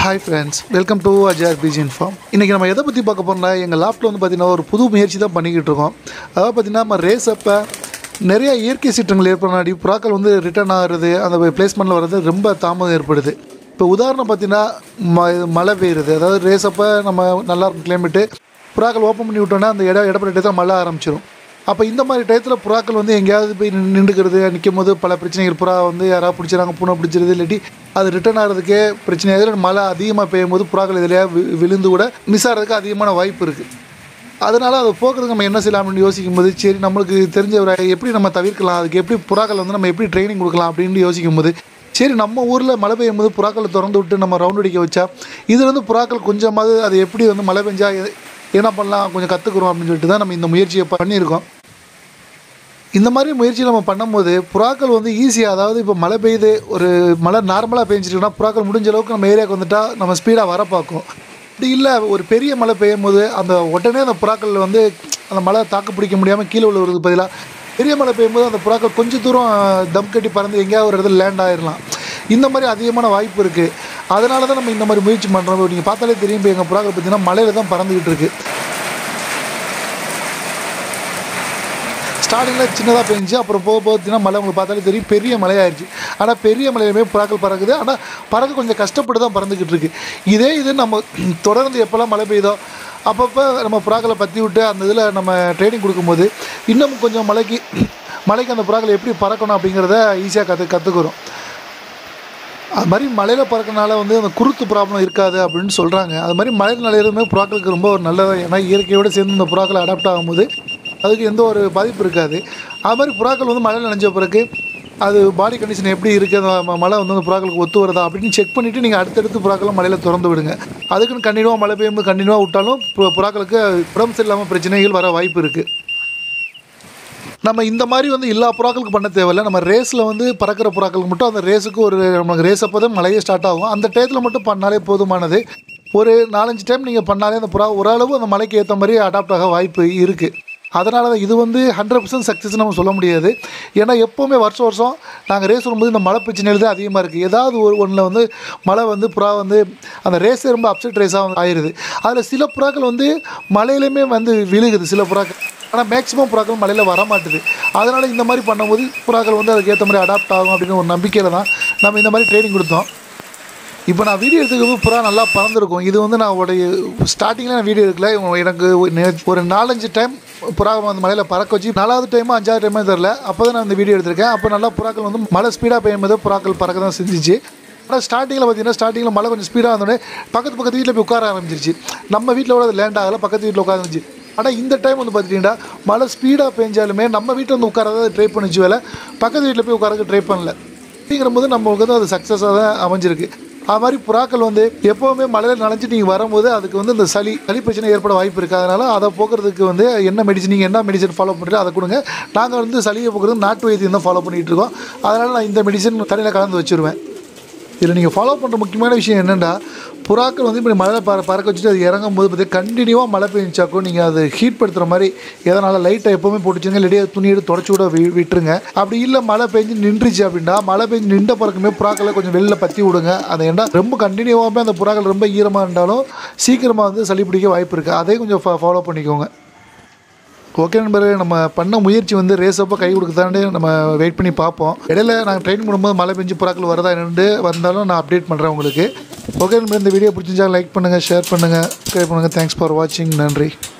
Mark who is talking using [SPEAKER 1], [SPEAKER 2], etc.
[SPEAKER 1] Hi friends, welcome to Ajay BG Inform. இன்னைக்கு நம்ம எதை பற்றி பார்க்க போறோம்னா எங்கள் லேப்ல வந்து பார்த்தீங்கன்னா ஒரு புது முயற்சி தான் பண்ணிக்கிட்டு இருக்கோம். அதாவது பார்த்தீங்கன்னா நம்ம ரேஸ் அப்போ நிறைய இயற்கை சீற்றங்கள் ஏற்படுறனாடி புறாக்கள் வந்து ரிட்டர்ன் ஆகிறது அந்த பிளேஸ்மெண்ட்டில் வர்றது ரொம்ப தாமதம் ஏற்படுது. இப்போ உதாரணம் பார்த்தீங்கன்னா மழை பெய்யுறது, அதாவது ரேஸ் அப்போ நம்ம நல்லா இருக்கும் கிளைமேட்டு, புறாக்கள் ஓப்பன் பண்ணி விட்டோன்னா அந்த இடப்பட்ட டயத்தில் மழை ஆரம்பிச்சிடும். அப்போ இந்த மாதிரி டயத்தில் புறாக்கள் வந்து எங்கேயாவது போய் நின்றுக்கிறது, நிற்கும் போது பல பிரச்சனைகள், புறா வந்து யாராவது பிடிச்சிடறாங்க, பூனை பிடிச்சிருது, இல்லாட்டி அது ரிட்டர்ன் ஆகிறதுக்கே பிரச்சனையாக மழை அதிகமாக பெய்யும் போது புறாக்கள் இதிலேயே விழுந்து கூட மிஸ் ஆகிறதுக்கு அதிகமான வாய்ப்பு இருக்குது. அதனால் அதை போக்குறதுக்கு நம்ம என்ன செய்யலாம்னு யோசிக்கும் போது, சரி நம்மளுக்கு தெரிஞ்ச ஒரு எப்படி நம்ம தவிர்க்கலாம், அதுக்கு எப்படி புறாக்கள் வந்து நம்ம எப்படி ட்ரைனிங் கொடுக்கலாம் அப்படின்னு யோசிக்கும் போது, சரி நம்ம ஊரில் மழை பெய்யும் போது புறாக்களை திறந்து விட்டு நம்ம ரவுண்ட் அடிக்க வச்சா இது வந்து புறாக்கள் கொஞ்சமாவது அது எப்படி வந்து மழை பெஞ்சா என்ன பண்ணலாம் கொஞ்சம் கற்றுக்குறோம் அப்படின்னு சொல்லிட்டு தான் நம்ம இந்த முயற்சியை பண்ணியிருக்கோம். இந்த மாதிரி முயற்சி நம்ம பண்ணும்போது புறாக்கள் வந்து ஈஸியாக, அதாவது இப்போ மழை பெய்யுது, ஒரு மழை நார்மலாக பெஞ்சிட்டுனா புறாக்கள் முடிஞ்ச அளவுக்கு நம்ம ஏரியாவுக்கு வந்துட்டால் நம்ம ஸ்பீடாக வர பார்க்கும். அப்படி இல்லை ஒரு பெரிய மழை பெய்யும் போது அந்த உடனே அந்த புறாக்கள் வந்து அந்த மழை தாக்கு பிடிக்க முடியாமல் கீழே விழுவுறதுக்கு பதிலாக பெரிய மழை பெய்யும்போது அந்த புறாக்கள் கொஞ்சம் தூரம் தம் கட்டி பறந்து எங்கேயாவது ஒரு இடத்துல லேண்ட் ஆகிடலாம். இந்த மாதிரி அதிகமான வாய்ப்பு இருக்குது. அதனால தான் நம்ம இந்த மாதிரி முயற்சி பண்ணுறோம். நீங்கள் பார்த்தாலே தெரியும், இப்போ எங்கள் புறாக்கள் பார்த்திங்கன்னா மழையில் தான் பறந்துக்கிட்டு இருக்குது. ஸ்டார்டிங்கில் சின்னதாக பெஞ்சு அப்புறம் போக பார்த்தீங்கன்னா மழை உங்களுக்கு பார்த்தாலே தெரியும் பெரிய மழையாயிருச்சு. ஆனால் பெரிய மழையிலுமே புறாக்கள் பறக்குது, ஆனால் பறக்க கொஞ்சம் கஷ்டப்பட்டு தான் பறந்துக்கிட்டு இருக்குது. இது நம்ம தொடர்ந்து எப்போல்லாம் மழை பெய்யுதோ அப்பப்போ நம்ம புறாக்களை பற்றி விட்டு அந்த இதில் நம்ம ட்ரைனிங் கொடுக்கும்போது இன்னும் கொஞ்சம் மழைக்கு அந்த புறாக்களை எப்படி பறக்கணும் அப்படிங்கிறத ஈஸியாக கற்றுக்குறோம். அது மாதிரி மழையில் பறக்கனால வந்து அந்த குருத்து ப்ராப்ளம் இருக்காது அப்படின்னு சொல்கிறாங்க. அது மாதிரி மழையில் நலையிறதுமே புறாக்களுக்கு ரொம்ப ஒரு நல்லது. ஏன்னா இயற்கையோடு சேர்ந்து இந்த புறாக்கள் அடாப்ட் ஆகும்போது அதுக்கு எந்த ஒரு பாதிப்பு இருக்காது. அது மாதிரி புறாக்கள் வந்து மழையில் நனைஞ்ச பிறகு அது பாடி கண்டிஷன் எப்படி இருக்குது, அந்த மழை வந்து அந்த புறாக்களுக்கு ஒத்து வருதா அப்படின்னு செக் பண்ணிவிட்டு நீங்கள் அடுத்தடுத்து புறாக்களை மழையில் திறந்து விடுங்க. அதுக்குன்னு கண்டினியூவாக மழை பெய்யும்போது கண்டினியூவாக விட்டாலும் புறாக்களுக்கு உடம்பு சரியில்லாமல் பிரச்சனைகள் வர வாய்ப்பு இருக்குது. நம்ம இந்த மாதிரி வந்து எல்லா புறாக்களுக்கு பண்ண தேவையில்லை. நம்ம ரேஸில் வந்து பறக்கிற புறாக்களுக்கு மட்டும் அந்த ரேஸுக்கு ஒரு நமக்கு ரேஸ் அப்போ தான் மழையே ஸ்டார்ட் ஆகும், அந்த டயத்தில் மட்டும் பண்ணாலே போதுமானது. ஒரு 4-5 டைம் நீங்கள் பண்ணாலே அந்த புறா ஓரளவு அந்த மழைக்கு ஏற்ற மாதிரி அடாப்ட் ஆக வாய்ப்பு இருக்குது. அதனால தான் இது வந்து 100% சக்ஸஸ் நம்ம சொல்ல முடியாது. ஏன்னா எப்போவுமே வருஷம் நாங்கள் ரேஸ் வரும்போது இந்த மழை பிரச்சனைகள் தான் அதிகமாக இருக்குது. ஏதாவது ஒன்றில் வந்து மழை வந்து புறா வந்து அந்த ரேஸே ரொம்ப அப்செட் ரேஸாக ஆயிடுது. அதில் சில புறாக்கள் வந்து மழையிலையுமே வந்து விழுகுது சில புறாக்கள், ஆனால் மேக்ஸிமம் புறாக்கள் மழையில் வரமாட்டுது. அதனால் இந்த மாதிரி பண்ணும்போது புறாக்கள் வந்து அதுக்கு ஏற்ற மாதிரி அடாப்ட் ஆகும் அப்படின்னு ஒரு நம்பிக்கையில் தான் நம்ம இந்த மாதிரி ட்ரைனிங் கொடுத்தோம். இப்போ நான் வீடியோ எடுத்துக்கும் புறா நல்லா பறந்துருக்கும். இது வந்து நான் உடைய ஸ்டார்டிங்கில் நான் வீடியோ எடுக்கல, எனக்கு ஒரு 4-5 டைம் புறா வந்து மழையில் பறக்க வச்சு 4வது டைமோ 5வது டைமோ தெரில, அப்போ தான் நான் இந்த வீடியோ எடுத்திருக்கேன். அப்போ நல்லா புறாக்கள் வந்து மழை ஸ்பீடாக பெய்யும்போது புறாக்கள் பறக்க தான் செஞ்சிச்சு. ஆனால் ஸ்டார்டிங்கில் மழை கொஞ்சம் ஸ்பீடாக வந்தோடனே பக்கத்து வீட்டில் போய் உட்கார ஆரம்பிச்சிருச்சு. நம்ம வீட்டில் கூட அது லேண்ட் ஆகலை, பக்கத்து வீட்டில் உட்காந்துருச்சு. ஆனால் இந்த டைம் வந்து பார்த்துட்டிங்கன்னா மழை ஸ்பீடாக பெஞ்சாலுமே நம்ம வீட்டில் வந்து உட்காரதான் ட்ரை பண்ணிச்சு, வேலை பக்கத்து வீட்டில் போய் உட்காரக்கு ட்ரை பண்ணல. அப்படிங்கிறபோது நம்மளுக்கு வந்து அது சக்ஸஸாக தான் அமைஞ்சிருக்கு. அது மாதிரி புறாக்கள் வந்து எப்போவுமே மழையில் நனைஞ்சிட்டு நீங்கள் வரும்போது அதுக்கு வந்து இந்த சளி பிரச்சனை ஏற்பட வாய்ப்பு இருக்குது. அதனால் அதை போக்குறதுக்கு வந்து என்ன மெடிசன், நீங்கள் என்ன மெடிசன் ஃபாலோ பண்ணுறீங்க அதை கொடுங்க. நாங்கள் வந்து சளியை போக்குறது நாட்டு வைத்தியம் தான் ஃபாலோ பண்ணிகிட்டு இருக்கோம். அதனால் நான் இந்த மெடிசன் தண்ணியில் கலந்து வச்சுருவேன். இதில் நீங்கள் ஃபாலோ பண்ணுற முக்கியமான விஷயம் என்னென்னா, புறாக்கள் வந்து இப்படி மழையில் பறக்க வச்சுட்டு அது இறங்கும் போது பார்த்திங்கன்னா கண்டினியூவாக மழை பெஞ்சாக்கும் நீங்கள் அது ஹீட் படுத்துகிற மாதிரி எதனால் லைட்டாக எப்போவுமே போட்டுச்சுங்க, இல்லாட்டியே துணி எடுத்து தொடச்சி விட விட்டுருங்க. அப்படி இல்லை மழை பெஞ்சு நின்றுச்சு அப்படின்னா மழை பெஞ்சு நின்ற பிறகுமே புறாக்களை கொஞ்சம் வெளில பற்றி விடுங்க. அதை ஏன்னா ரொம்ப கண்டினியூவாகவே அந்த புறாக்கள் ரொம்ப ஈரமாக இருந்தாலும் சீக்கிரமாக வந்து சளி பிடிக்க வாய்ப்பு இருக்குது. அதையும் கொஞ்சம் ஃபாலோ பண்ணிக்கோங்க. ஓகே நண்பர்களே, நம்ம பண்ண முயற்சி வந்து ரேஸ் அப்போ கை கொடுக்குதான்னு நம்ம வெயிட் பண்ணி பார்ப்போம். இடையில நாங்கள் ட்ரெயின் பண்ணும்போது மழை பெஞ்சு புறாக்கள் வருதா என்னென்னு வந்தாலும் நான் அப்டேட் பண்ணுறேன் உங்களுக்கு. ஓகே நண்பர், இந்த வீடியோ பிடிச்சிருந்தா லைக் பண்ணுங்கள், ஷேர் பண்ணுங்கள், சப்ஸ்கிரைப் பண்ணுங்கள். தேங்க்ஸ் ஃபார் வாட்சிங். நன்றி.